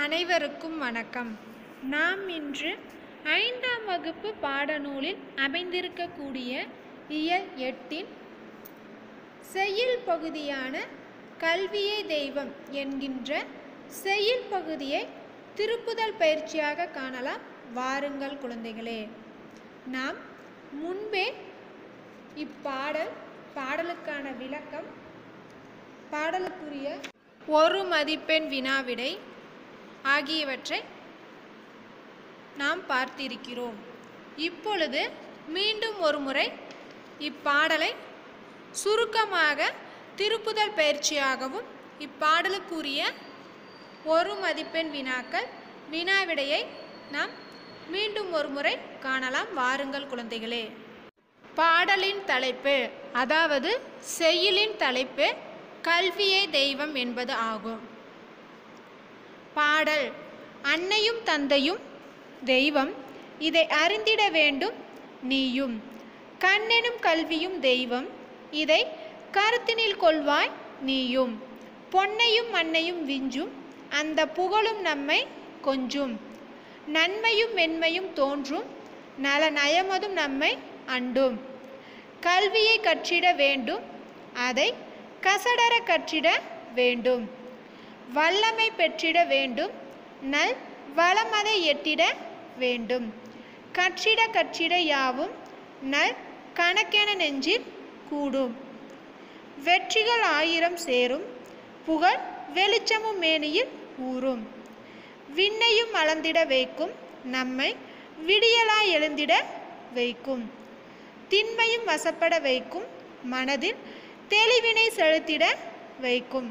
அனைவருக்கும் வணக்கம். நாம் இன்று 5ஆம் வகுப்பு பாடநூலில் அமைந்திருக்கக்கூடிய இயல் 8இன் செய்யுள் பகுதியான கல்வியே தெய்வம் என்கின்ற செய்யுள் பகுதியை திருப்புதல் பயிற்சியாக காணலாம். வாருங்கள் குழந்தைகளே. நாம் முன்பே பாடலுக்கான விளக்கம், பாடலுக்குரிய ஒரு மதிப்பெண் வினாவிடை ஆகியவற்றை நாம் பார்த்திருக்கிறோம். இப்பொழுது மீண்டும் ஒரு முறை இப்பாடலை சுருக்கமாக திருப்புதல் பயிற்சியாகவும் இப்பாடலுக்குரிய ஒரு மதிப்பெண் வினாவிடையை நாம் மீண்டும் ஒரு முறை காணலாம். வாருங்கள் குழந்தைகளே. பாடலின் தலைப்பு, அதாவது செய்யுளின் தலைப்பு கல்வியே தெய்வம் என்பது ஆகும். பாடல்: அன்னையும் தந்தையும் தெய்வம், இதை அறிந்திட வேண்டும் நீயும். கண்ணெனும் கல்வியும் தெய்வம், இதை கருத்தினில் கொள்வாய் நீயும். பொன்னையும் மண்ணையும் விஞ்சும், அந்த புகழும் நம்மை கொஞ்சும். நன்மையும் மென்மையும் தோன்றும், நல நயமதும் நம்மை அண்டும். கல்வியை கற்றிட வேண்டும், அதை கசடர கற்றிட வேண்டும். வல்லமை பெற்றிட வேண்டும், நல் வளமதை எட்டிட வேண்டும். கற்றிட கற்றிட யாவும் நல் கணக்கென நெஞ்சில் கூடும். வெற்றிகள் 1000 சேரும், புகழ் வெளிச்சமும் மேனியில் ஊறும். விண்ணையும் அளந்திட வைக்கும், நம்மை விடியலாய் எழுந்திட வைக்கும். திண்மையும் வசப்பட வைக்கும், மனதில் தெளிவினை செலுத்திட வைக்கும்.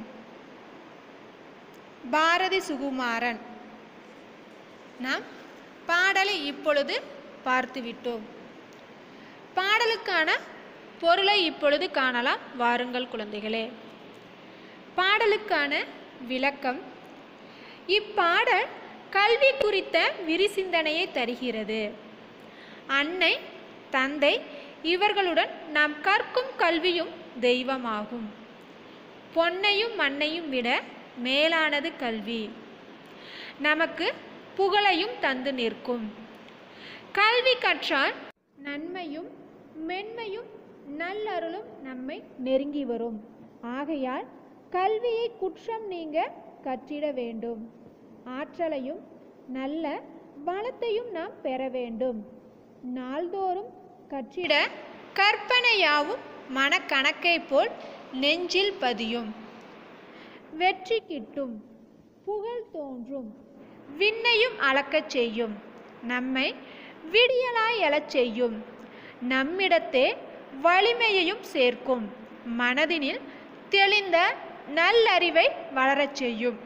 பாரதி சுகுமாரன். நாம் பாடலை இப்பொழுது பார்த்துவிட்டோம். பாடலுக்கான பொருளை இப்பொழுது காணலாம். வாருங்கள் குழந்தைகளே. பாடலுக்கான விளக்கம்: இப்பாடல் கல்வி குறித்த விரிசிந்தனையை தருகிறது. அன்னை, தந்தை இவர்களுடன் நாம் கற்கும் கல்வியும் தெய்வமாகும். பொன்னையும் மண்ணையும் விட மேலானது கல்வி. நமக்கு புகழையும் தந்து நிற்கும். கல்வி கற்றால் நன்மையும் மென்மையும் நல்லருளும் நம்மை நெருங்கி வரும். ஆகையால் கல்வியை குற்றம் நீங்க கற்றிட வேண்டும். ஆற்றலையும் நல்ல வளத்தையும் நாம் பெற வேண்டும். நாள்தோறும் கற்றிட கற்பனையாவும் மனக்கணக்கை போல் நெஞ்சில் பதியும். வெற்றி கிட்டும், புகழ் தோன்றும், விண்ணையும் அளக்கச் செய்யும். நம்மை விடியலாய் எழச் செய்யும். நம்மிடத்தே வலிமையையும் சேர்க்கும். மனதினில் தெளிந்த நல்லறிவை வளரச் செய்யும்.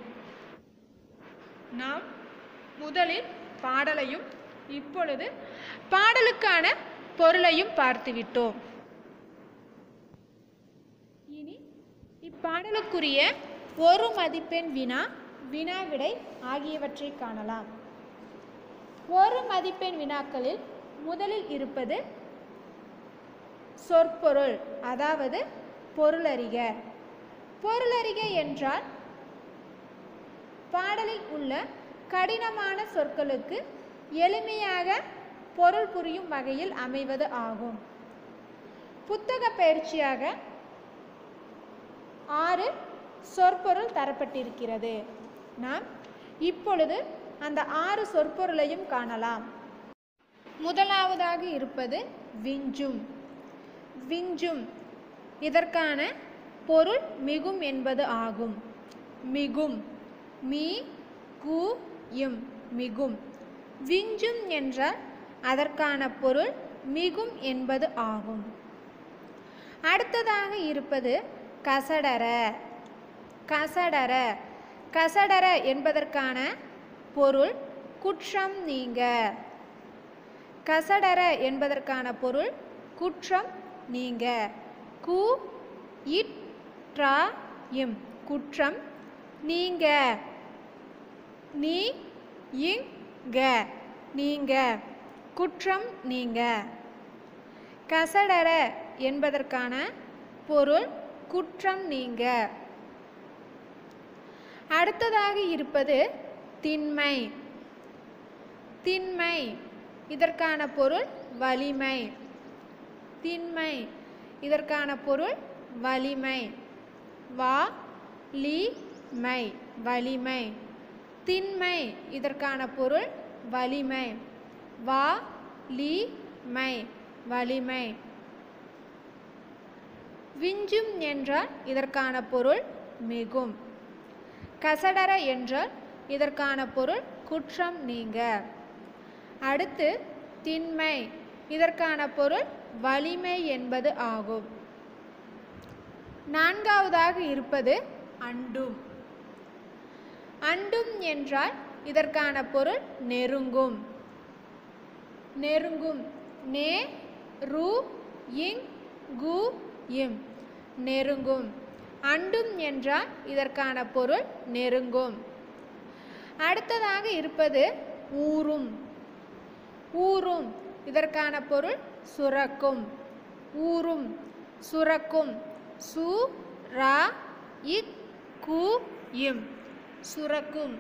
நாம் முதலில் பாடலையும் இப்பொழுது பாடலுக்கான பொருளையும் பார்த்துவிட்டோம். இனி இப்பாடலுக்குரிய ஒரு மதிப்பெண் வினாவிடை ஆகியவற்றை காணலாம். ஒரு மதிப்பெண் வினாக்களில் முதலில் இருப்பது சொற்பொருள், அதாவது பொருளறிக. பொருளறிக என்றால் பாடலில் உள்ள கடினமான சொற்களுக்கு எளிமையாக பொருள் புரியும் வகையில் அமைவது ஆகும். புத்தக பயிற்சியாக 6 சொற்பொருள் தரப்பட்டிருக்கிறது. நாம் இப்பொழுது அந்த 6 சொற்பொருளையும் காணலாம். முதலாவதாக இருப்பது விஞ்சும். விஞ்சும், இதற்கான பொருள் மிகும் என்பது ஆகும். மிகும், மீ கு இம், மிகும். விஞ்சும் என்றால் அதற்கான பொருள் மிகும் என்பது ஆகும். அடுத்ததாக இருப்பது கசடர. கசடர, கசடர என்பதற்கான பொருள் குற்றம் நீங்க. கசடர என்பதற்கான பொருள் குற்றம் நீங்க. கு இட் ட்ரா இம், குற்றம் நீங்க. நீ இங்க, நீங்க, குற்றம் நீங்க. கசடர என்பதற்கான பொருள் குற்றம் நீங்க. அடுத்ததாக இருப்பது திண்மை. திண்மை இதற்கான பொருள் வலிமை. திண்மை இதற்கான பொருள் வலிமை. வலிமை வலிமை. திண்மை இதற்கான பொருள் வலிமை. வலிமை வலிமை. விஞ்சும் என்றால் இதற்கான பொருள் மிகும். கசடர என்றால் இதற்கான பொருள் குற்றம் நீங்க. அடுத்து திண்மை இதற்கான பொருள் வலிமை என்பது ஆகும். நான்காவதாக இருப்பது அண்டும். அண்டும் என்றால் இதற்கான பொருள் நெருங்கும். நெருங்கும். நே ரு இங் கு இம் நெருங்கும். அண்டும் என்றால் இதற்கான பொருள் நெருங்கும். அடுத்ததாக இருப்பது ஊறும். ஊறும் இதற்கான பொருள் சுரக்கும். ஊறும் சுரக்கும். சு ரா இக் கு இம் சுரக்கும்.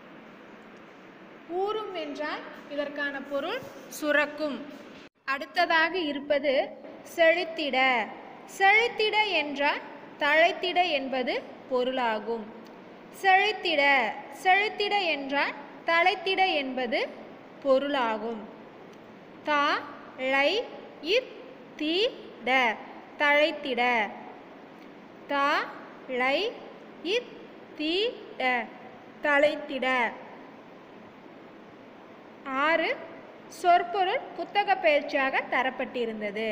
ஊறும் என்றால் இதற்கான பொருள் சுரக்கும். அடுத்ததாக இருப்பது செழித்திட. செழித்திட என்றால் தழைத்திட என்பது பொருளாகும். செழித்திட. செழித்திட என்றால் தழைத்திட என்பது பொருளாகும். த ளை இத் தி ட தழைத்திட. த ளை இத் தி ட தழைத்திட. 6 சொற்பொருள் புத்தக பயிற்சியாக தரப்பட்டிருந்தது.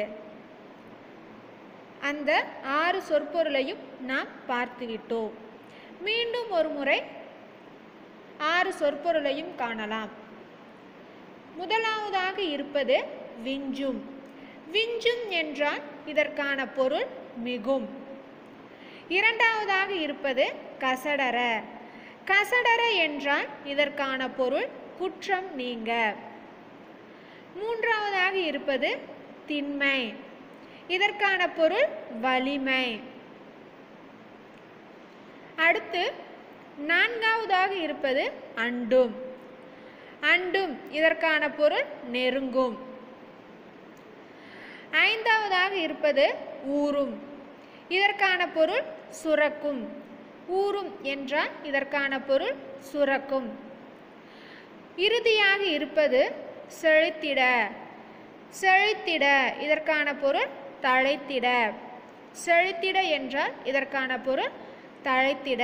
அந்த 6 சொற்பொருளையும் நாம் பார்த்துவிட்டோம். மீண்டும் ஒரு முறை 6 சொற்பொருளையும் காணலாம். முதலாவதாக இருப்பது விஞ்சும். விஞ்சும் என்றால் இதற்கான பொருள் மிகும். இரண்டாவதாக இருப்பது கசடர. கசடர என்றால் இதற்கான பொருள் குற்றம் நீங்க. மூன்றாவதாக இருப்பது திண்மை. இதற்கான பொருள் வலிமை. அடுத்து நான்காவதாக இருப்பது அண்டும். அண்டும் இதற்கான பொருள் நெருங்கும். ஐந்தாவதாக இருப்பது ஊறும். இதற்கான பொருள் சுரக்கும். ஊறும் என்றால் இதற்கான பொருள் சுரக்கும். இறுதியாக இருப்பது செழித்திட. செழித்திட இதற்கான பொருள் தழைத்திட. செழித்திட என்றால் இதற்கான பொருள் தழைத்திட.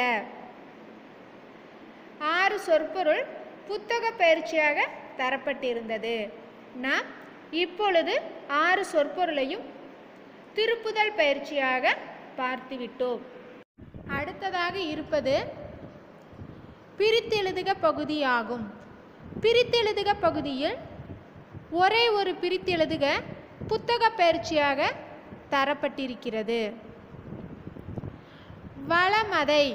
6 சொற்பொருள் புத்தக பயிற்சியாக தரப்பட்டிருந்தது. நாம் இப்பொழுது 6 சொற்பொருளையும் திருப்புதல் பயிற்சியாக பார்த்துவிட்டோம். அடுத்ததாக இருப்பது பிரித்தெழுதுக பகுதியாகும். பிரித்தெழுதுக பகுதியில் ஒரே ஒரு பிரித்தெழுதுக புத்தக பயிற்சியாக தரப்பட்டிருக்கிறது. வளமதை.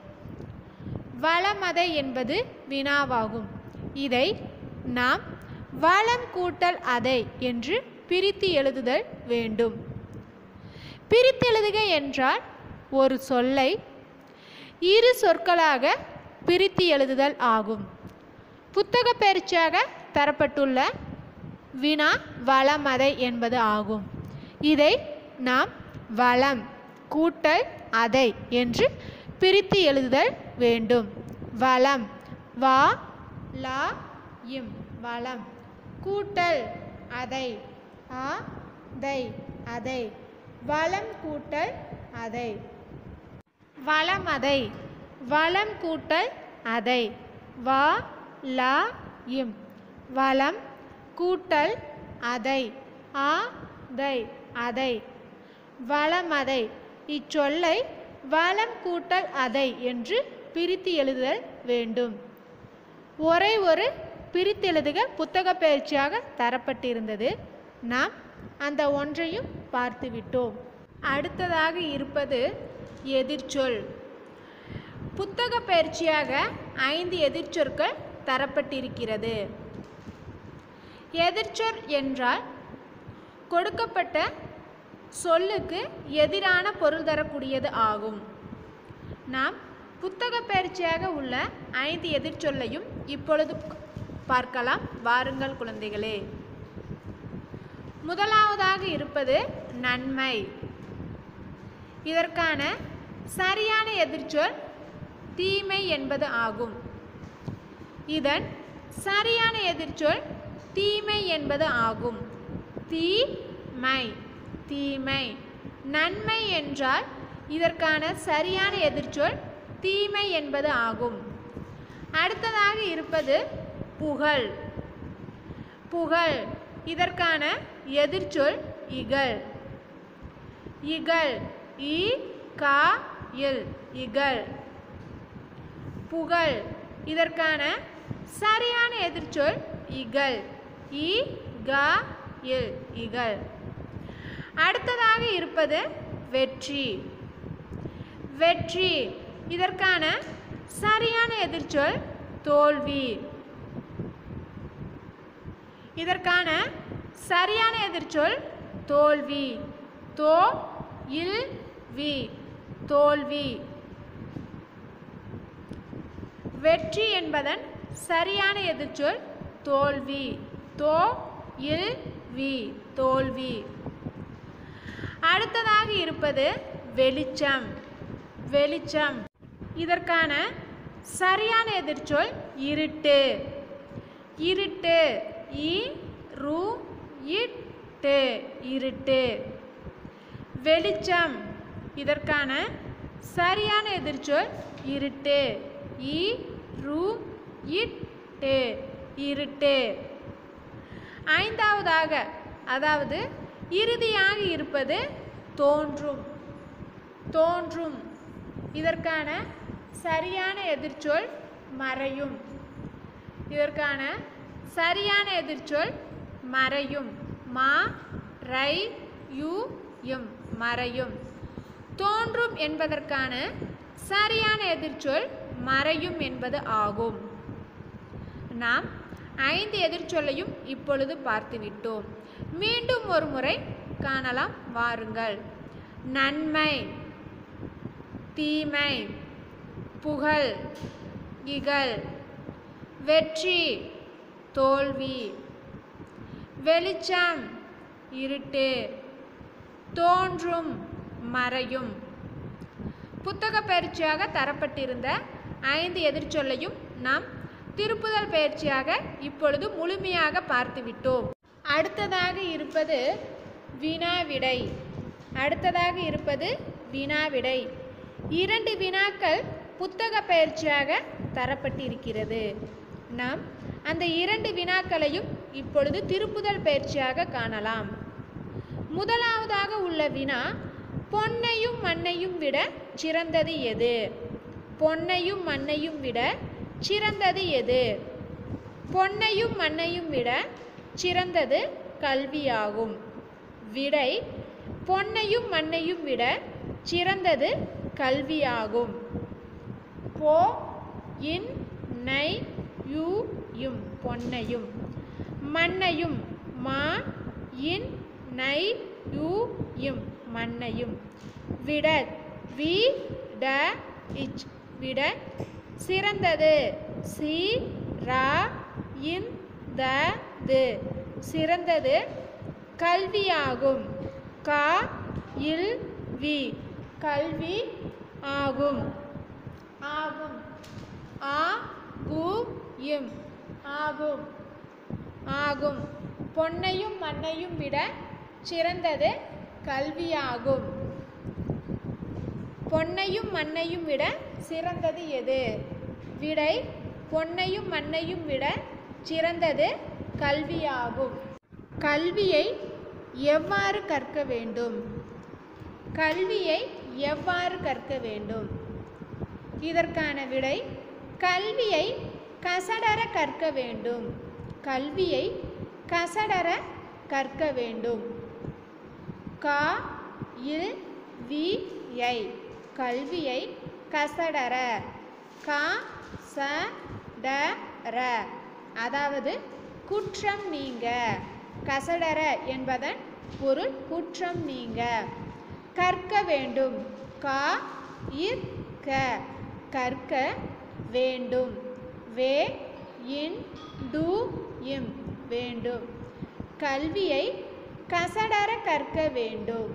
வளமதை என்பது வினாவாகும். இதை நாம் வளம் கூட்டல் அதை என்று பிரித்து எழுதுதல் வேண்டும். பிரித்தெழுதுக என்றால் ஒரு சொல்லை 2 சொற்களாக பிரித்து எழுதுதல் ஆகும். புத்தக பயிற்சியாக தரப்பட்டுள்ள வினா வளமதை என்பது ஆகும். இதை நாம் வளம் கூட்டல் அதை என்று பிரித்து எழுதுதல் வேண்டும். வளம் வா லா இம் வளம் கூட்டல் அதை ஆ தை அதை வளம் கூட்டல் அதை. வளமதை வளம் கூட்டல் அதை வா லா இம் வளம் கூட்டல் அதை ஆ தை அதை வளமதை. இச்சொல்லை வளம் கூட்டல் அதை என்று பிரித்து எழுதுதல் வேண்டும். ஒரே ஒரு பிரித்தெழுதுக புத்தக பயிற்சியாக தரப்பட்டிருந்தது. நாம் அந்த ஒன்றையும் பார்த்துவிட்டோம். அடுத்ததாக இருப்பது எதிர்ச்சொல். புத்தக பயிற்சியாக 5 எதிர்ச்சொற்கள் தரப்பட்டிருக்கிறது. எதிர்ச்சொல் என்றால் கொடுக்கப்பட்ட சொல்லுக்கு எதிரான பொருள் தரக்கூடியது ஆகும். நாம் புத்தக பயிற்சியாக உள்ள 5 எதிர்ச்சொல்லையும் இப்பொழுது பார்க்கலாம். வாருங்கள் குழந்தைகளே. முதலாவதாக இருப்பது நன்மை. இதற்கான சரியான எதிர்ச்சொல் தீமை என்பது ஆகும். இதன் சரியான எதிர்ச்சொல் தீமை என்பது ஆகும். தீமை தீமை. நன்மை என்றால் இதற்கான சரியான எதிர்ச்சொல் தீமை என்பது ஆகும். அடுத்ததாக இருப்பது புகழ். புகழ். இதற்கான எதிர்ச்சொல் இகழ். இகழ். இ கா இல் இகழ். புகழ். இதற்கான சரியான எதிர்ச்சொல் இகழ். இ கா இல் இகழ். அடுத்ததாக இருப்பது வெற்றி. வெற்றி. இதற்கான சரியான எதிர்ச்சொல் தோல்வி. இதற்கான சரியான எதிர்ச்சொல் தோல்வி. தோ இல் வி தோல்வி. வெற்றி என்பதன் சரியான எதிர்ச்சொல் தோல்வி. தோ இல் வி தோல்வி. அடுத்ததாக இருப்பது வெளிச்சம். வெளிச்சம். இதற்கான சரியான எதிர்ச்சொல் இருட்டு. இருட்டு. இ ரு இட்டு இருட்டு. வெளிச்சம். இதற்கான சரியான எதிர்ச்சொல் இருட்டு. இ ரு இட்டு இருட்டு. ஐந்தாவதாக அதாவது இறுதியாக இருப்பது தோன்றும். தோன்றும். இதற்கான சரியான எதிர்ச்சொல் மறையும். இதற்கான சரியான எதிர்ச்சொல் மறையும். மா ரை யு யும் மறையும். தோன்றும் என்பதற்கான சரியான எதிர்ச்சொல் மறையும் என்பது ஆகும். நாம் 5 எதிர்ச்சொல்லையும் இப்பொழுது பார்த்துவிட்டோம். மீண்டும் ஒரு முறை காணலாம். வாருங்கள். நன்மை, தீமை, புகழ், இகழ், வெற்றி, தோல்வி, வெளிச்சம், இருட்டு, தோன்றும், மறையும். புத்தக பயிற்சியாக தரப்பட்டிருந்த 5 எதிர்ச்சொல்லையும் நாம் திருப்புதல் பயிற்சியாக இப்பொழுது முழுமையாக பார்த்துவிட்டோம். அடுத்ததாக இருப்பது வினாவிடை. அடுத்ததாக இருப்பது வினாவிடை. 2 வினாக்கள் புத்தக பயிற்சியாக தரப்பட்டிருக்கிறது. நாம் அந்த 2 வினாக்களையும் இப்பொழுது திருப்புதல் பயிற்சியாக காணலாம். முதலாவதாக உள்ள வினா, பொன்னையும் மண்ணையும் விட சிறந்தது எது? பொன்னையும் மண்ணையும் விட சிறந்தது எது? பொன்னையும் மண்ணையும் விட சிறந்தது கல்வியாகும். விடை, பொன்னையும் மண்ணையும் விட சிறந்தது கல்வியாகும். பொ இன் நை யு யும் பொன்னையும். மண்ணையும். மா இன் நை யு யும் மண்ணையும். விட. வி ட இச் விட சிறந்தது. சி ரா இன் த து சிறந்தது கல்வியாகும். கா இல் வி கல்வி ஆகும். ஆகும். ஆ கு இம் ஆகும். ஆகும். பொன்னையும் மண்ணையும் விட சிறந்தது கல்வியாகும். பொன்னையும் மண்ணையும் விட சிறந்தது எது? விடை, பொன்னையும் மண்ணையும் விட சிறந்தது கல்வியாகும். கல்வியை எவ்வாறு கற்க வேண்டும்? கல்வியை எவ்வாறு கற்க வேண்டும்? இதற்கான விடை, கல்வியை கசடர கற்க வேண்டும். கல்வியை கசடர கற்க வேண்டும். கா இல் வி யை கல்வியை கசடர. கா ச ட ர அதாவது குற்றம் நீங்க. கசடர என்பதன் பொருள் குற்றம் நீங்க. கற்க வேண்டும். கா இர் க கற்க வேண்டும். வே இன் டு இம் வேண்டும். கல்வியை கசடர கற்க வேண்டும்.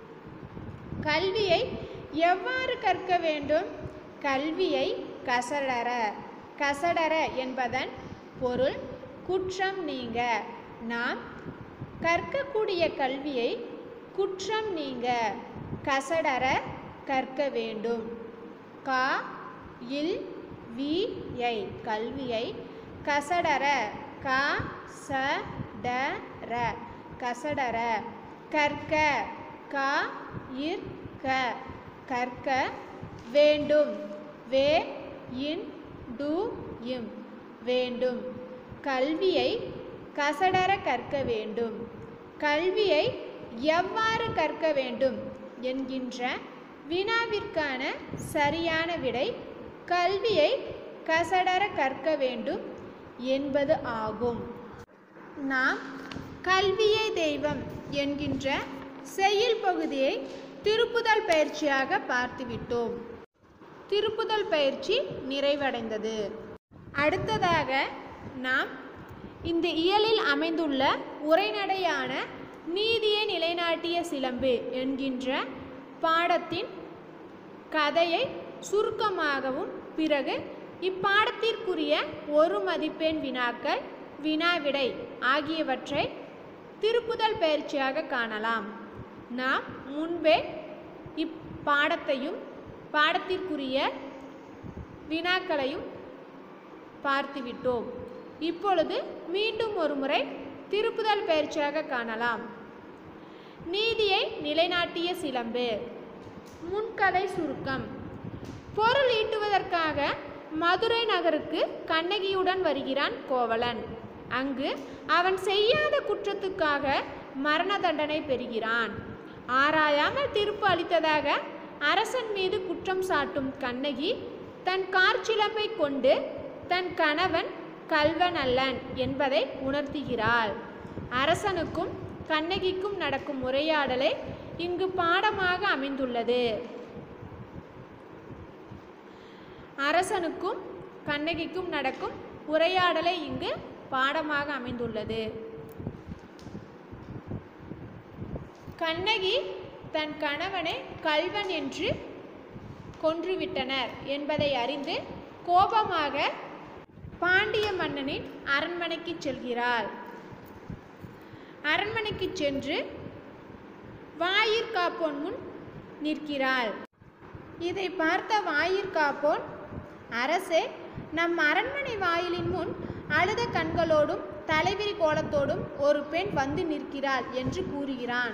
கல்வியை எவ்வாறு கற்க வேண்டும்? கல்வியை கசடர. கசடர என்பதன் பொருள் குற்றம் நீங்க. நாம் கற்கக்கூடிய கல்வியை குற்றம் நீங்க கசடர கற்க வேண்டும். கா இல் வி ஐ கல்வியை கசடர. கா ச ட ர கசடர. கற்க. கா இர் க கற்க வேண்டும். வே இன் டு இம் வேண்டும். கல்வியை கசடர கற்க வேண்டும். கல்வியை எவ்வாறு கற்க வேண்டும் என்கின்ற வினாவிற்கான சரியான விடை கல்வியை கசடர கற்க வேண்டும் என்பது ஆகும். நாம் கல்வியே தெய்வம் என்கின்ற செய்யுள் பகுதியை திருப்புதல் பயிற்சியாக பார்த்துவிட்டோம். திருப்புதல் பயிற்சி நிறைவடைந்தது. அடுத்ததாக நாம் இந்த இயலில் அமைந்துள்ள உரைநடையான நீதியை நிலைநாட்டிய சிலம்பு என்கின்ற பாடத்தின் கதையை சுருக்கமாகவும் பிறகு இப்பாடத்திற்குரிய ஒரு மதிப்பெண் வினாக்கள் வினாவிடை ஆகியவற்றை திருப்புதல் பயிற்சியாக காணலாம். நாம் முன்பே இப்பாடத்தையும் பாடத்திற்குரிய வினாக்களையும் பார்த்துவிட்டோம். இப்பொழுது மீண்டும் ஒரு முறை திருப்புதல் பயிற்சியாக காணலாம். நீதியை நிலைநாட்டிய சிலம்பு. முன்கதை சுருக்கம். பொருள் ஈட்டுவதற்காக மதுரை நகருக்கு கண்ணகியுடன் வருகிறான் கோவலன். அங்கு அவன் செய்யாத குற்றத்துக்காக மரண தண்டனை பெறுகிறான். ஆராயாமல் தீர்ப்பு அளித்ததாக அரசன் மீது குற்றம் சாட்டும் கண்ணகி தன் காற்சிலம்பை கொண்டு தன் கணவன் கள்வன் அல்லன் என்பதை உணர்த்துகிறாள். அரசனுக்கும் கண்ணகிக்கும் நடக்கும் உரையாடலே இங்கு பாடமாக அமைந்துள்ளது. அரசனுக்கும் கண்ணகிக்கும் நடக்கும் உரையாடலே இங்கு பாடமாக அமைந்துள்ளது. கண்ணகி தன் கணவனை கள்வன் என்று கொன்றுவிட்டனர் என்பதை அறிந்து கோபமாக பாண்டிய மன்னனின் அரண்மனைக்கு செல்கிறாள். அரண்மனைக்கு சென்று வாயிற்காப்போன் முன் நிற்கிறாள். இதை பார்த்த வாயிற்காப்போன், அரசே, நம் அரண்மனை வாயிலின் முன் அழுத கண்களோடும் தலைவிரி கோலத்தோடும் ஒரு பெண் வந்து நிற்கிறாள் என்று கூறுகிறான்.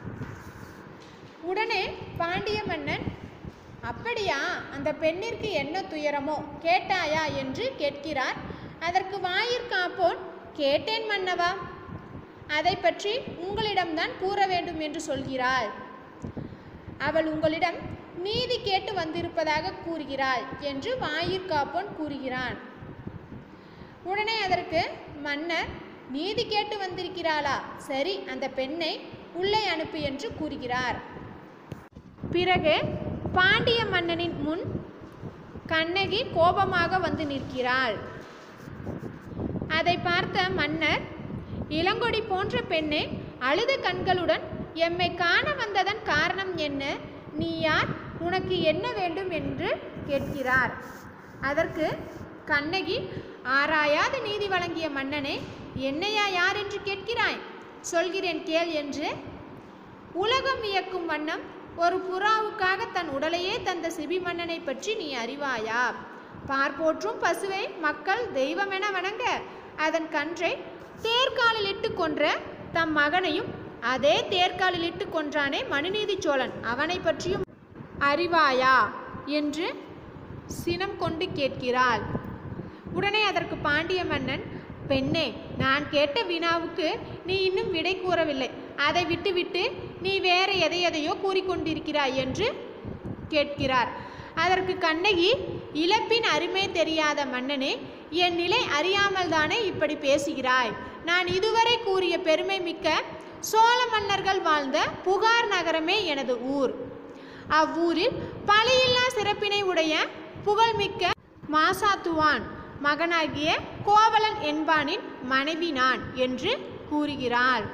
உடனே பாண்டிய மன்னன், அப்படியா, அந்த பெண்ணிற்கு என்ன துயரமோ கேட்டாயா என்று கேட்கிறார். அதற்கு வாயிற்காப்போன், கேட்டேன் மன்னவா, அதை பற்றி உங்களிடம்தான் கூற வேண்டும் என்று சொல்கிறாள். அவள் உங்களிடம் நீதி கேட்டு வந்திருப்பதாக கூறுகிறாள் என்று வாயிற்காப்போன் கூறுகிறான். உடனே அதற்கு மன்னர், நீதி கேட்டு வந்திருக்கிறாளா? சரி, அந்த பெண்ணை உள்ளே அனுப்பு என்று கூறுகிறார். பிறகு பாண்டிய மன்னனின் முன் கண்ணகி கோபமாக வந்து நிற்கிறாள். அதை பார்த்த மன்னர், இளங்கொடி போன்ற பெண்ணே, அழுத கண்களுடன் எம்மை காண வந்ததன் காரணம் என்ன? நீ யார்? உனக்கு என்ன வேண்டும் என்று கேட்கிறார். அதற்கு கண்ணகி, ஆராயாது நீதி வழங்கிய மன்னனே, என்னையா யார் என்று கேட்கிறாய்? சொல்கிறேன் கேள் என்று உலகம் வியக்கும் வண்ணம் ஒரு புறாவுக்காக தன் உடலையே தந்த சிபி மன்னனை பற்றி நீ அறிவாயா? பார்ப்போற்றும் பசுவை மக்கள் தெய்வமென வணங்க அதன் கன்றை தேர்காலில் இட்டு கொன்ற தம் மகனையும் அதே தேர்காலில் இட்டு கொன்றானே மனுநீதி சோழன், அவனை பற்றியும் அறிவாயா என்று சினம் கொண்டு கேட்கிறாள். உடனே அதற்கு பாண்டிய மன்னன், பெண்ணே, நான் கேட்ட வினாவுக்கு நீ இன்னும் விடை கூறவில்லை. அதை விட்டுவிட்டு நீ வேற எதையோ கூறிக்கொண்டிருக்கிறாய் என்று கேட்கிறார். அதற்கு கண்ணகி, இழப்பின் அருமை தெரியாத மன்னனே, என் நிலை அறியாமல் தானே இப்படி பேசுகிறாய். நான் இதுவரை கூறிய பெருமை மிக்க சோழ மன்னர்கள் வாழ்ந்த புகார் நகரமே எனது ஊர். அவ்வூரில் பழியில்லா சிறப்பினை உடைய புகழ்மிக்க மாசாத்துவான் மகனாகிய கோவலன் என்பானின் மனைவி நான் என்று கூறுகிறாள்.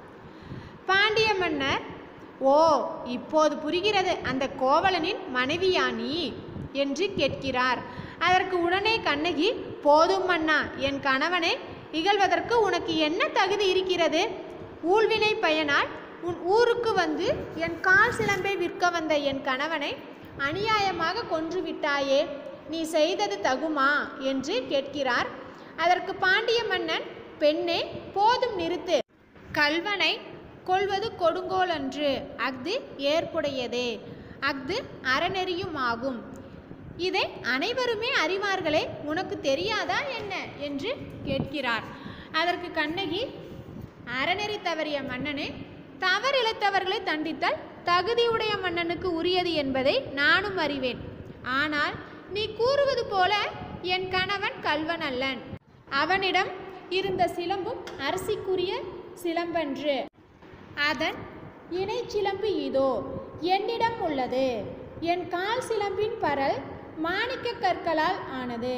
பாண்டிய மன்னர், ஓ, இப்போது புரிகிறது, அந்த கோவலனின் மனைவியா நீ என்று கேட்கிறார். அதற்கு உடனே கண்ணகி, போதும் மன்னா, என் கணவனை இகழ்வதற்கு உனக்கு என்ன தகுதி இருக்கிறது? ஊழ்வினை பயனால் உன் ஊருக்கு வந்து என் கால் சிலம்பை விற்க வந்த என் கணவனை அநியாயமாக கொன்று விட்டாயே, நீ செய்தது தகுமா என்று கேட்கிறார். அதற்கு பாண்டிய மன்னன், பெண்ணே, போதும் நிறுத்து. கள்வனை கொள்வது கொடுங்கோல் அன்று, அஃது ஏற்புடையதே, அஃது அறநெறியும் ஆகும். இதை அனைவருமே அறிவார்களே, உனக்கு தெரியாதா என்ன என்று கேட்கிறார். அதற்கு கண்ணகி, அறநெறி தவறிய மன்னனே, தவறிழைத்தவர்களை தண்டித்தல் தகுதியுடைய மன்னனுக்கு உரியது என்பதை நானும் அறிவேன். ஆனால் நீ கூறுவது போல என் கணவன் கள்வன் அல்லன். அவனிடம் இருந்த சிலம்பும் அரசிக்குரிய சிலம்பன்று. அதன் இணை சிலம்பு இதோ என்னிடம் உள்ளது. என் கால் சிலம்பின் பரல் மாணிக்க கற்களால் ஆனது.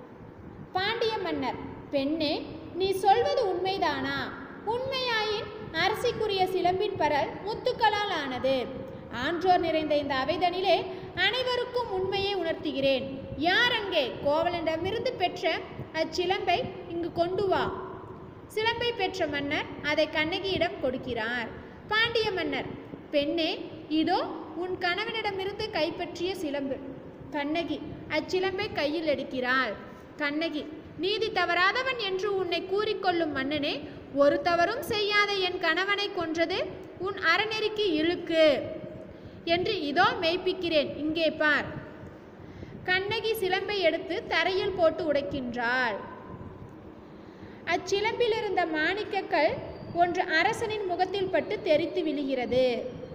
பாண்டிய மன்னர், பெண்ணே, நீ சொல்வது உண்மைதானா? உண்மையாயின் அரசிக்குரிய சிலம்பின் பரல் முத்துக்களால் ஆனது. ஆன்றோர் நிறைந்த இந்த அவைதனிலே அனைவருக்கும் உண்மையை உணர்த்துகிறேன். யார் அங்கே கோவலனிடமிருந்து பெற்ற அச்சிலம்பை இங்கு கொண்டு வா. சிலம்பை பெற்ற மன்னர் அதை கண்ணகியிடம் கொடுக்கிறார். பாண்டிய மன்னர், பெண்ணே, இதோ உன் கணவனிடமிருந்து கைப்பற்றிய சிலம்பு. கண்ணகி அச்சிலம்பை கையில் எடுக்கிறாள். கண்ணகி, நீதி தவறாதவன் என்று உன்னை கூறிக்கொள்ளும் மன்னனே, ஒரு தவறும் செய்யாத என் கணவனை கொன்றது உன் அறநெறிக்கு இழுக்கு என்று இதோ மெய்ப்பிக்கிறேன், இங்கே பார். கண்ணகி சிலம்பை எடுத்து தரையில் போட்டு உடைக்கின்றாள். அச்சிலம்பில் இருந்த மாணிக்கக்கல் ஒன்று அரசனின் முகத்தில் பட்டு தெரித்து விழுகிறது.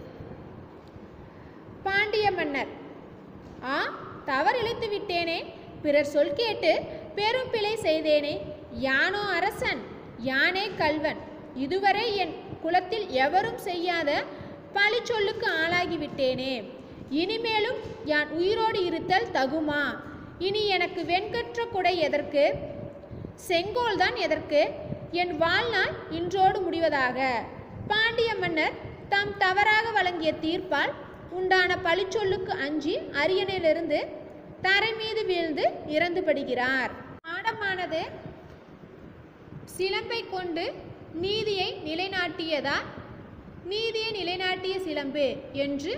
பாண்டிய மன்னர், ஆ, தவறிழைத்து விட்டேனே, பிறர் சொல் கேட்டு பெரும் பிழை செய்தேனே. யானோ அரசன், யானே கள்வன். இதுவரை என் குலத்தில் எவரும் செய்யாத பழி சொல்லுக்கு ஆளாகிவிட்டேனே. இனிமேலும் யான் உயிரோடு இருத்தல் தகுமா? இனி எனக்கு வெண்கற்ற குடை எதற்கு? செங்கோல்தான் எதற்கு? என் வாழ்நாள் இன்றோடு முடிவதாக. பாண்டிய மன்னர் தாம் தவறாக வழங்கிய தீர்ப்பால் உண்டான பழிச்சொல்லுக்கு அஞ்சி அரியணையிலிருந்து தரை மீது வீழ்ந்து இறந்து படுகிறார். பாடமானது சிலம்பை கொண்டு நீதியை நிலைநாட்டியதா, நீதியை நிலைநாட்டிய சிலம்பு என்று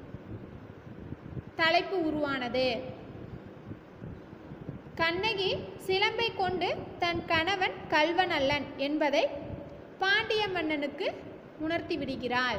தலைப்பு உருவானது. கண்ணகி சிலம்பை கொண்டு தன் கணவன் கள்வன் அல்லன் என்பதை பாண்டிய மன்னனுக்கு உணர்த்தி விடுகிறாள்.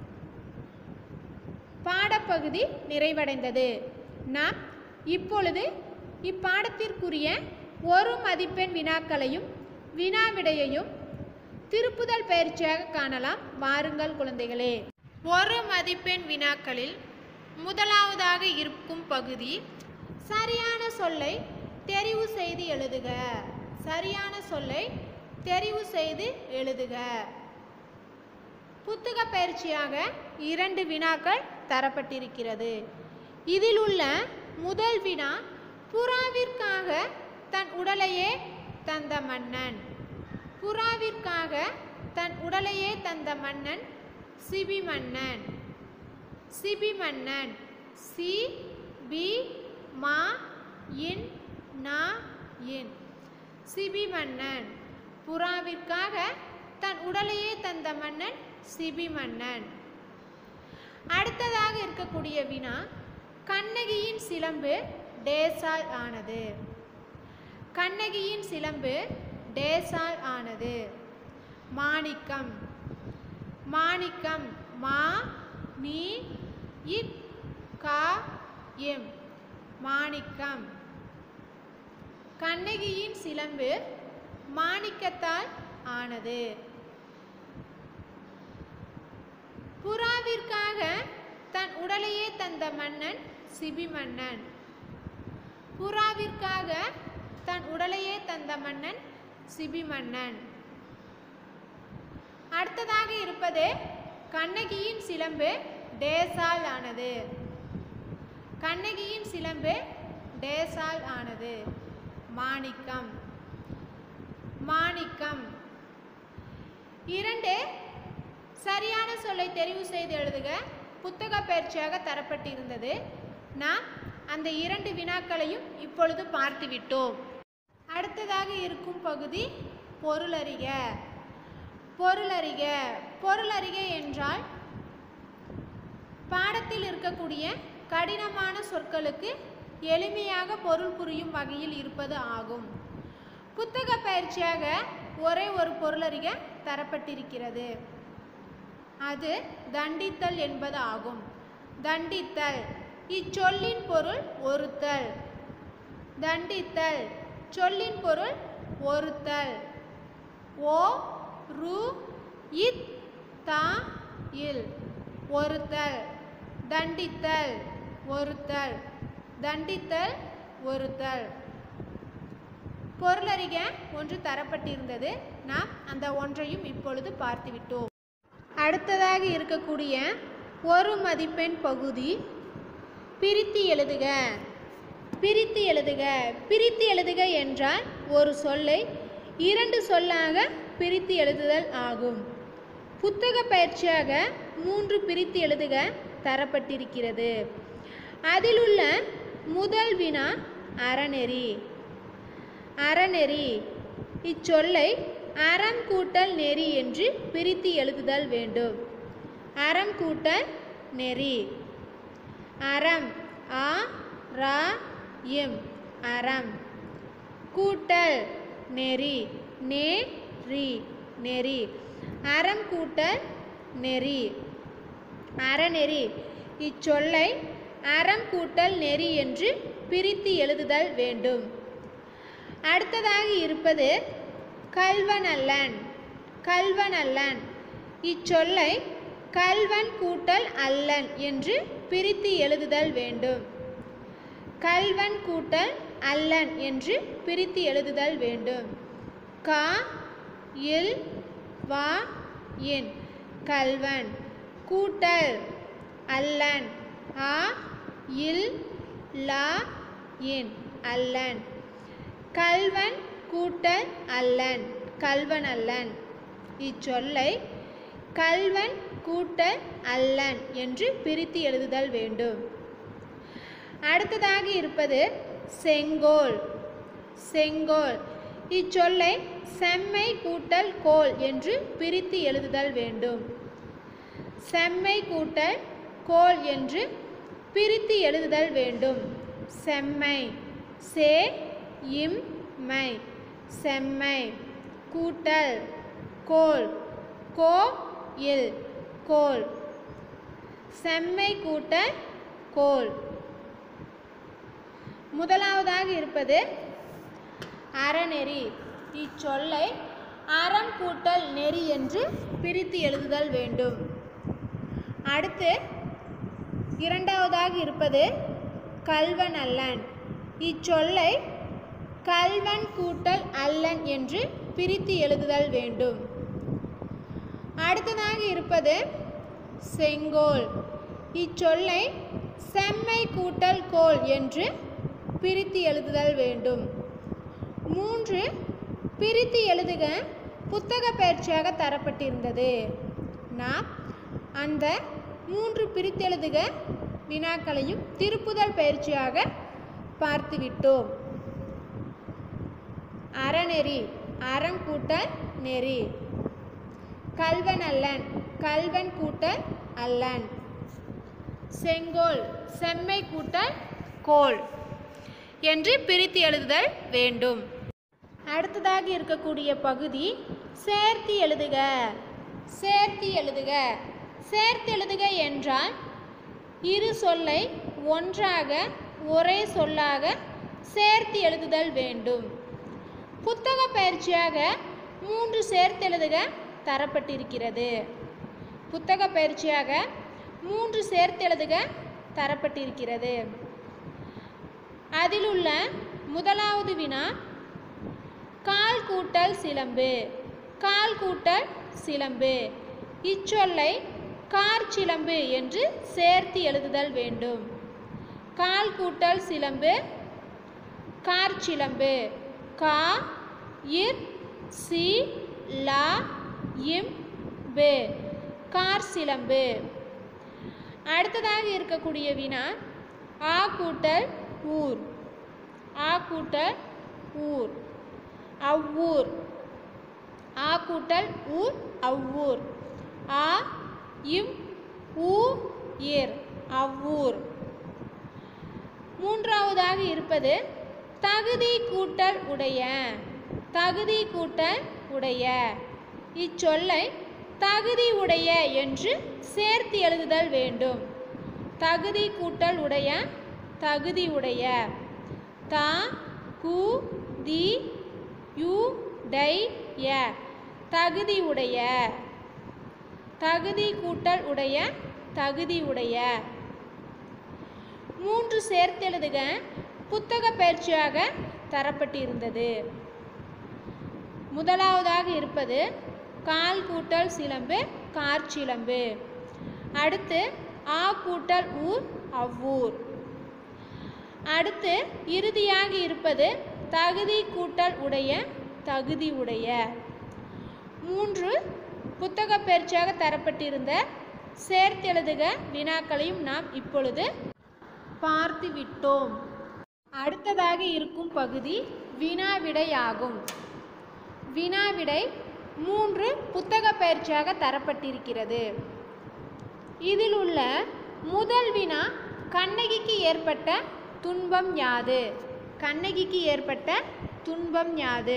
பாடப்பகுதி நிறைவடைந்தது. நாம் இப்பொழுது இப்பாடத்திற்குரிய ஒரு மதிப்பெண் வினாக்களையும் வினாவிடையையும் திருப்புதல் பயிற்சியாக காணலாம். வாருங்கள் குழந்தைகளே. ஒரு மதிப்பெண் வினாக்களில் முதலாவதாக இருக்கும் பகுதி சரியான சொல்லை தெரிவு செய்து எழுதுக. சரியான சொல்லை தெரிவு செய்து எழுதுக. புத்தக பயிற்சியாக 2 வினாக்கள் தரப்பட்டிருக்கிறது. இதில் உள்ள முதல் வினா, புறாவிற்காக தன் உடலையே தந்த மன்னன். புறாவிற்காக தன் உடலையே தந்த மன்னன் சிபி மன்னன். சிபி மன்னன். சி பி மா இன் நா இன். சிபி மன்னன். புறாவிற்காக தன் உடலையே தந்த மன்னன் சிபி மன்னன். அடுத்ததாக இருக்கக்கூடிய வினா, கண்ணகியின் சிலம்பு டேசால் ஆனது. கண்ணகியின் சிலம்பு டேசால் ஆனது. மாணிக்கம். மாணிக்கம். மா நீ இக் கா எம். மாணிக்கம். கண்ணகியின் சிலம்பு மாணிக்கத்தால் ஆனது. புறாவிற்காக தன் உடலையே தந்த மன்னன் சிபி மன்னன். புறாவிற்காக தன் உடலையே தந்த மன்னன் சிபி மன்னன். அடுத்ததாக இருப்பது கண்ணகியின் சிலம்பு டேசால் ஆனது. கண்ணகியின் சிலம்பு டேஸால் ஆனது? மாணிக்கம். மாணிக்கம். 2 சரியான சொல்லை தெரிவு செய்து எழுதுக. புத்தக பயிற்சியாக தரப்பட்டிருந்தது. நாம் அந்த 2 வினாக்களையும் இப்பொழுது பார்த்துவிட்டோம். அடுத்ததாக இருக்கும் பகுதி பொருளறிக. பொருளறிக. பொருளறிக என்றால் பாடத்தில் இருக்கக்கூடிய கடினமான சொற்களுக்கு எளிமையாக பொருள் புரியும் வகையில் இருப்பது ஆகும். புத்தக பயிற்சியாக ஒரே ஒரு பொருளறிக தரப்பட்டிருக்கிறது. அது தண்டித்தல் என்பது ஆகும். தண்டித்தல். இச்சொல்லின் பொருள் ஒருத்தல். தண்டித்தல் சொல்லின் பொருள் ஒருத்தல். ஓ ரு இத் தா இல் ஒருத்தல். தண்டித்தல் ஒருத்தல். தண்டித்தல் ஒருத்தல். பொருளறிக ஒன்று தரப்பட்டிருந்தது. நாம் அந்த ஒன்றையும் இப்பொழுது பார்த்துவிட்டோம். அடுத்ததாக இருக்கக்கூடிய ஒரு மதிப்பெண் பகுதி பிரித்து எழுதுக. பிரித்து எழுதுக. பிரித்து எழுதுக என்றால் ஒரு சொல்லை 2 சொல்லாக பிரித்து எழுதுதல் ஆகும். புத்தக பயிற்சியாக 3 பிரித்து எழுதுக தரப்பட்டிருக்கிறது. அதிலுள்ள முதல் வினா அறநெறி. அறநெறி. இச்சொல்லை அறம் கூட்டல் நெறி என்று பிரித்து எழுதுதல் வேண்டும். அறம் கூட்டல் நெறி. அறம் ஆ ரா இம் அறம். கூட்டல் நெறி நே ரி நெறி. அறம் கூட்டல் நெறி. அறநெறி. இச்சொல்லை அறம் கூட்டல் நெறி என்று பிரித்து எழுதுதல் வேண்டும். அடுத்ததாக இருப்பது கள்வனல்லன். கள்வனல்லன். இச்சொல்லை கள்வன் கூட்டல் அல்லன் என்று பிரித்து எழுதுதல் வேண்டும். கள்வன் கூட்டல் அல்லன் என்று பிரித்து எழுதுதல் வேண்டும். கா இல் வா இன் கள்வன். கூட்டல் அல்லன். ஆ இல் லா இன் அல்லன். கள்வன் கூட்டல் அல்லன். கள்வன் அல்லன். இச்சொல்லை கள்வன் கூட்டல் அல்லன் என்று பிரித்து எழுதுதல் வேண்டும். அடுத்ததாக இருப்பது செங்கோல். செங்கோல். இச்சொல்லை செம்மை கூட்டல் கோல் என்று பிரித்து எழுதுதல் வேண்டும். செம்மை கூட்டல் கோல் என்று பிரித்து எழுதுதல் வேண்டும். செம்மை. சே இம் மை செம்மை. கூட்டல் கோல். கோ இல் கோல். செம்மை கூட்டல் கோல். முதலாவதாக இருப்பது அறநெறி. இச்சொல்லை அறம் கூட்டல் நெறி என்று பிரித்து எழுதுதல் வேண்டும். அடுத்து இரண்டாவதாக இருப்பது கள்வன் அல்லன். இச்சொல்லை கள்வன் கூட்டல் அல்லன் என்று பிரித்து எழுதுதல் வேண்டும். அடுத்ததாக இருப்பது செங்கோல். இச்சொல்லை செம்மை கூட்டல் கோல் என்று பிரித்து எழுதுதல் வேண்டும். 3 பிரித்து எழுதுக புத்தக பயிற்சியாக தரப்பட்டிருந்தது. நாம் அந்த 3 பிரித்து எழுதுக வினாக்களையும் திருப்புதல் பயிற்சியாக பார்த்துவிட்டோம். அறநெறி. அறம் கூட்டல் நெறி. கள்வன் அல்லன். கள்வன் கூட்டல் அல்லன். செங்கோல். செம்மை கூட்டல் கோல் என்று பிரித்து எழுதுதல் வேண்டும். அடுத்ததாக இருக்கக்கூடிய பகுதி சேர்த்து எழுதுக. சேர்த்து எழுதுக. சேர்த்து எழுதுக என்றால் இரு சொல்லை ஒன்றாக ஒரே சொல்லாக சேர்த்து எழுதுதல் வேண்டும். புத்தக பயிற்சியாக 3 சேர்த்து எழுதுக தரப்பட்டிருக்கிறது. புத்தக பயிற்சியாக 3 சேர்த்து எழுதுக தரப்பட்டிருக்கிறது. அதிலுள்ள முதலாவது வினா கால் கூட்டல் சிலம்பு. கால் கூட்டல் சிலம்பு. இச்சொல்லை கார் சிலம்பு என்று சேர்த்து எழுதுதல் வேண்டும். கால் கூட்டல் சிலம்பு கார்சிலம்பு. கா இர் சி லா இம் பு கார்சிலம்பு. அடுத்ததாக இருக்கக்கூடிய வினா ஆ கூட்டல் ஊர். ஆ கூட்டல் ஊர் அவ்வூர். ஆ கூட்டல் ஊர் அவ்வூர். ஆ இம் ஊ இர் அவ்வூர். மூன்றாவதாக இருப்பது தகுதி கூட்டல் உடைய. தகுதி கூட்டல் உடைய. இச்சொல்லை தகுதி உடைய என்று சேர்த்து எழுதுதல் வேண்டும். தகுதி கூட்டல் உடைய தகுதி உடைய. த கு தி யு டை ய தகுதி உடைய. தகுதி கூட்டல் உடைய தகுதி உடைய. 3 சேர்த்தெழுதுக புத்தக பயிற்சியாக தரப்பட்டிருந்தது. முதலாவதாக இருப்பது கால் கூட்டல் சிலம்பு கார்சிலம்பு. அடுத்து ஆ கூட்டல் ஊர் அவ்வூர். அடுத்து இறுதியாக இருப்பது தகுதி கூட்டல் உடைய தகுதி உடைய. 3 புத்தக பயிற்சியாக தரப்பட்டிருந்த சேர்த்தெழுதுக வினாக்களையும் நாம் இப்பொழுது பார்த்து விட்டோம். அடுத்ததாக இருக்கும் பகுதி வினாவிடையாகும். வினாவிடை 3 புத்தக பயிற்சியாக தரப்பட்டிருக்கிறது. இதில் உள்ள முதல் வினா கண்ணகிக்கு ஏற்பட்ட துன்பம் யாது? கண்ணகிக்கு ஏற்பட்ட துன்பம் யாது?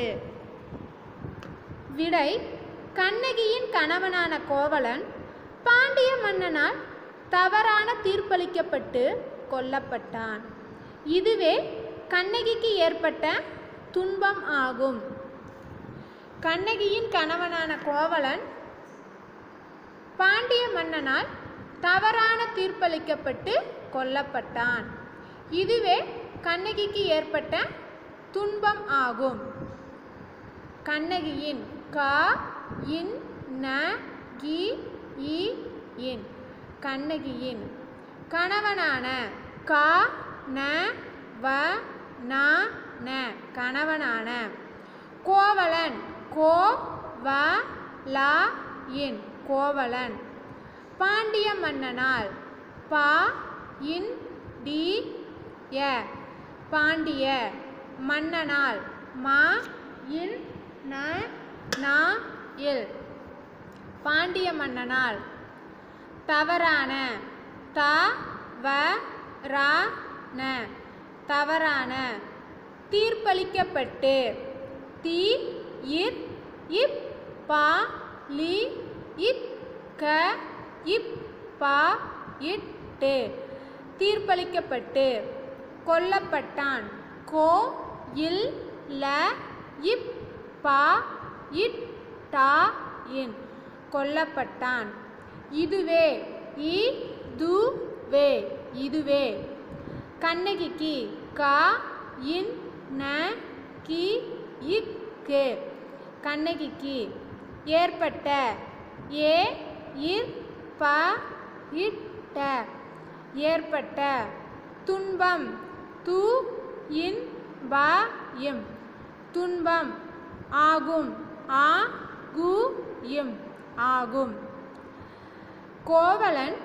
விடை கண்ணகியின் கணவனான கோவலன் பாண்டிய மன்னனால் தவறான தீர்ப்பளிக்கப்பட்டு கொல்லப்பட்டான். இதுவே கண்ணகிக்கு ஏற்பட்ட துன்பம் ஆகும். கண்ணகியின் கணவனான கோவலன் பாண்டிய மன்னனால் தவறான தீர்ப்பளிக்கப்பட்டு கொல்லப்பட்டான். இதுவே கண்ணகிக்கு ஏற்பட்ட துன்பம் ஆகும். கண்ணகியின் க இன் ந கி இ இன் கண்ணகியின் கணவனான க ந வ ந ந கணவனான கோவலன் கோ வ ல இன் கோவலன் பாண்டிய மன்னனால் பா இன் டி ய பாண்டிய மன்னனால் மா இன் ந நா இல் பாண்டிய மன்னனால் தவறான த வ ர ந தவறான தீர்ப்பளிக்கப்பட்டு தி இர் இப் பா லி இத் க இப் பா இட்டு தீர்ப்பளிக்கப்பட்டு கொல்லப்பட்டான். கோ இல் ல இப் பா இட் டா இன் கொல்லப்பட்டான். இதுவே இ து வே இதுவே கண்ணகிக்கு க இன் ந கி இக்கு கண்ணகிக்கு ஏற்பட்ட ஏ இர் ப இட்ட ஏற்பட்ட துன்பம் து இன் ப இம் துன்பம் ஆகும். ஆ கு இம் ஆகும். கோவலன்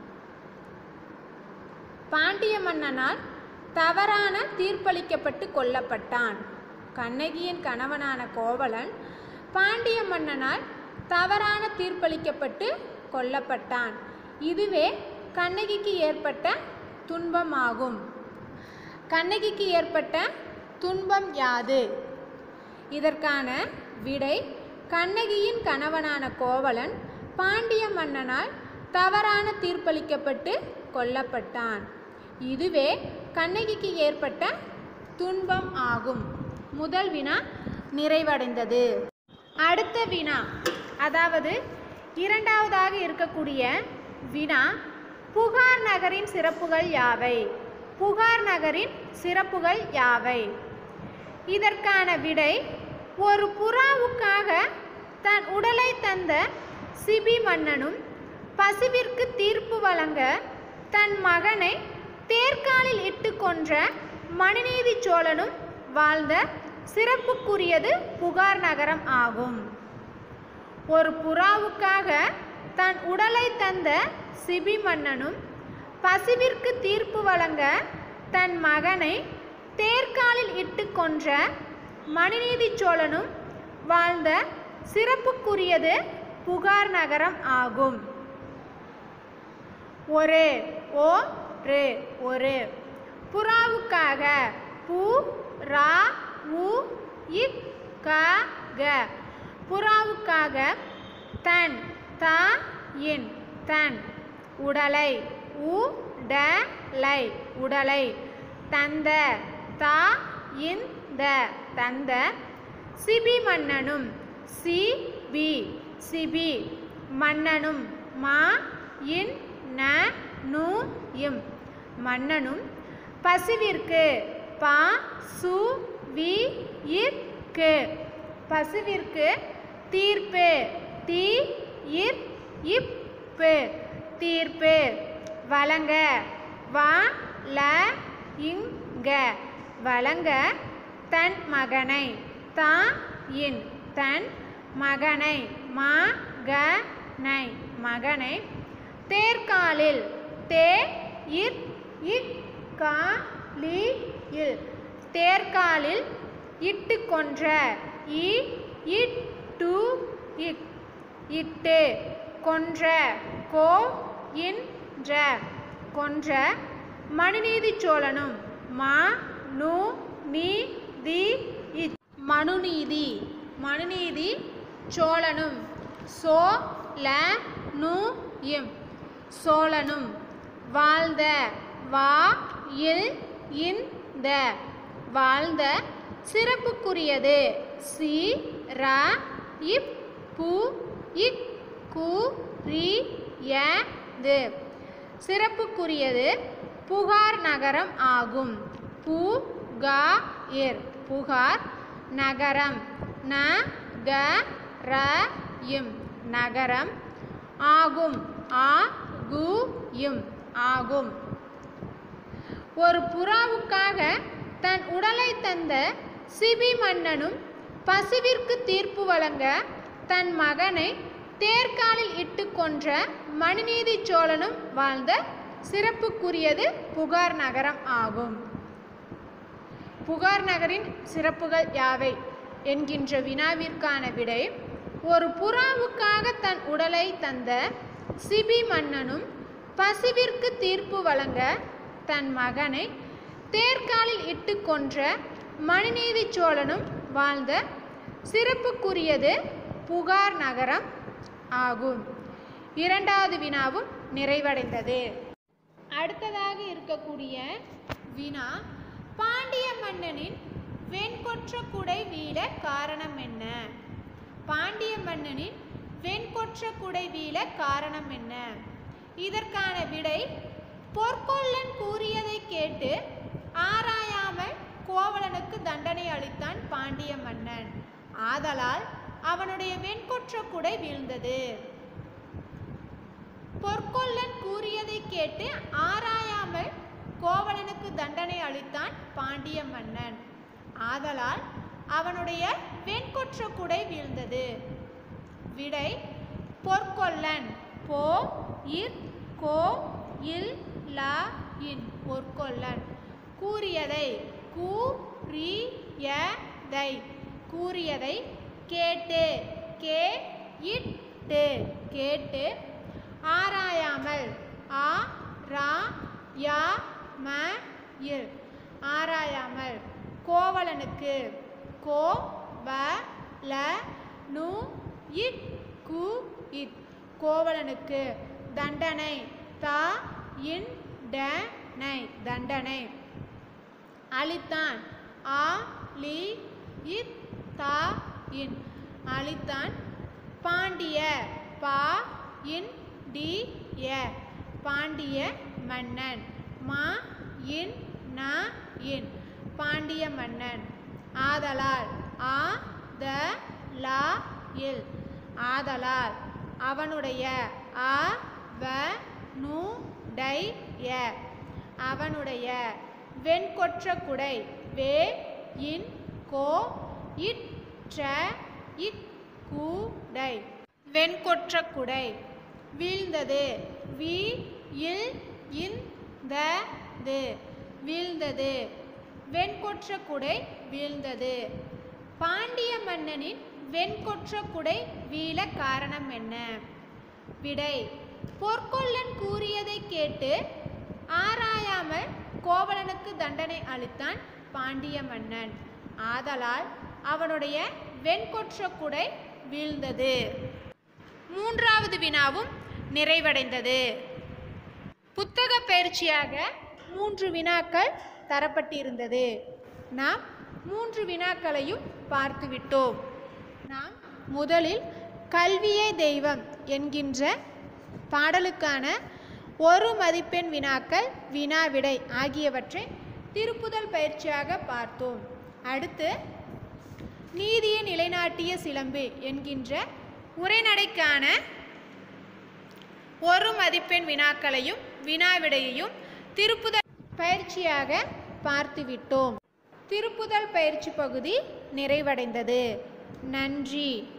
பாண்டிய மன்னனால் தவறான தீர்ப்பளிக்கப்பட்டு கொல்லப்பட்டான். கண்ணகியின் கணவனான கோவலன் பாண்டிய மன்னனால் தவறான தீர்ப்பளிக்கப்பட்டு கொல்லப்பட்டான். இதுவே கண்ணகிக்கு ஏற்பட்ட துன்பமாகும். கண்ணகிக்கு ஏற்பட்ட துன்பம் யாது? இதற்கான விடை கண்ணகியின் கணவனான கோவலன் பாண்டிய மன்னனால் தவறான தீர்ப்பளிக்கப்பட்டு கொல்லப்பட்டான். இதுவே கண்ணகிக்கு ஏற்பட்ட துன்பம் ஆகும். முதல் வினா நிறைவடைந்தது. அடுத்த வினா, அதாவது இரண்டாவதாக இருக்கக்கூடிய வினா, புகார் நகரின் சிறப்புகள் யாவை? புகார் நகரின் சிறப்புகள் யாவை? இதற்கான விடை, ஒரு புறாவுக்காக தன் உடலை தந்த சிபி மன்னனும் பசுவிற்கு தீர்ப்பு வழங்க தன் மகனை தேர்காலில் இட்டு கொன்ற மனுநீதி சோழனும் வாழ்ந்த சிறப்புக்குரியது புகார் நகரம் ஆகும். ஒரு புறாவுக்காக தன் உடலை தந்த சிபி மன்னனும் பசிவிற்கு தீர்ப்பு வழங்க தன் மகனை தேர்காலில் இட்டு கொன்ற மனுநீதி சோழனும் வாழ்ந்த சிறப்புக்குரியது புகார் நகரம் ஆகும். ஒரு ஒரு புறாவுக்காக பு ரா உ இக் க க புறாவுக்காக தன் த இன் தன் உடலை உ ட லை உடலை தந்த த இன் த தந்த சிபி மன்னனும் சி பி சிபி மன்னனும் மா இன் ந நு இம் மன்னனும் பசுவிற்கு ப சு வி இற்கு பசுவிற்கு தீர்ப்பு தி இர் இப்பு தீர்ப்பு வழங்க வ ல இங்க வழங்க தன் மகனை த இன் தன் மகனை ம க நை மகனை தேர்காலில் தே இர் இக் கா லி இல் தேர்காலில் இட்டு கொன்ற இ இட் டு இக் இட்டு கொன்ற கோ இன்ற கொன்ற மனுநீதி சோழனும் மா நு நீ தி இச் மனுநீதி மனுநீதி சோழனும் சோ ல நு இம் சோழனும் வாழ்ந்த வா இல் இந்த வாழ்ந்த சிறப்புக்குரியது சி ர இப் பு இக் கு ரி ய து சிறப்புக்குரியது புகார் நகரம் ஆகும். பு க இர் புகார் நகரம் ந க ர இம் நகரம் ஆகும் ஆ கு இம் ஆகும். ஒரு புறாவுக்காக தன் உடலை தந்த சிபி மன்னனும் பசுவிற்கு தீர்ப்பு வழங்க தன் மகனை தேர்காலில் இட்டு கொன்ற மனுநீதி சோழனும் வாழ்ந்த சிறப்புக்குரியது புகார் நகரம் ஆகும். புகார் நகரின் சிறப்புகள் யாவை என்கின்ற வினாவிற்கான விடை ஒரு புறாவுக்காக தன் உடலை தந்த சிபி மன்னனும் பசுவிற்கு தீர்ப்பு வழங்க தன் மகனை தேர்காலில் இட்டு கொன்ற மனுநீதி சோழனும் வாழ்ந்த சிறப்புக்குரியது புகார் நகரம் ஆகும். இரண்டாவது வினாவும் நிறைவடைந்தது. அடுத்ததாக இருக்கக்கூடிய வினா பாண்டிய மன்னனின் வெண்கொற்ற குடை வீழ காரணம் என்ன? பாண்டிய மன்னனின் வெண்கொற்ற குடை வீழ காரணம் என்ன? இதற்கான விடை பொற்கொல்லன் கூறியதை கேட்டு ஆராயாமல் கோவலனுக்கு தண்டனை அளித்தான் பாண்டிய மன்னன். ஆதலால் அவனுடைய வெண்கொற்ற குடை வீழ்ந்தது. பொற்கொல்லன் கூறியதை கேட்டு ஆராயாமல் கோவலனுக்கு தண்டனை அளித்தான் பாண்டிய மன்னன். ஆதலால் அவனுடைய வெண்கொற்ற குடை வீழ்ந்தது. விடை பொற்கொல்லன் போ இர் கோ இல் லா இன் பொற்கொல்லன் கூறியதை கூ ரி ய தை கூறியதை கேட்டு கே இட்டு கேட்டு ஆராயாமல் ஆ ரா யா ம இல் ஆராயாமல் கோவலனுக்கு கோ வ ல நு இட் கு இட் கோவலனுக்கு தண்டனை தா இன் ட நை தண்டனை அளித்தான் ஆ லி இத் தா இன் அளித்தான் பாண்டிய பா இன் டி ய பாண்டிய மன்னன் மா இன் ந இன் பாண்டிய மன்னன். ஆதலால் ஆ த லா இல் ஆதலால் அவனுடைய ஆ வ நு டை ய அவனுடைய வெண்கொற்ற குடை வே இன் கோ இட் ற்ற இட் கூ டை வெண்கொற்ற குடை வீழ்ந்தது வி இல் இன் த து வீழ்ந்தது வெண்கொற்ற குடை வீழ்ந்தது. பாண்டிய மன்னனின் வெண்கொற்ற குடை வீழ காரணம் என்ன? விடை பொற்கொல்லன் கூறியதை கேட்டு ஆராயாமல் கோவலனுக்கு தண்டனை அளித்தான் பாண்டிய மன்னன். ஆதலால் அவனுடைய வெண்கொற்ற குடை வீழ்ந்தது. மூன்றாவது வினாவும் நிறைவடைந்தது. புத்தக பயிற்சியாக 3 வினாக்கள் தரப்பட்டிருந்தது. நாம் 3 வினாக்களையும் பார்த்துவிட்டோம். நாம் முதலில் கல்வியே தெய்வம் என்கின்ற பாடலுக்கான 1 மதிப்பெண் வினாக்கள் வினா விடை ஆகியவற்றை திருப்புதல் பயிற்சியாக பார்த்தோம். அடுத்து நீதியை நிலைநாட்டிய சிலம்பு என்கின்ற உரைநடைக்கான 1 மதிப்பெண் வினாக்களையும் வினாவிடையையும் திருப்புதல் பயிற்சியாக பார்த்துவிட்டோம். திருப்புதல் பயிற்சி பகுதி நிறைவடைந்தது. நன்றி.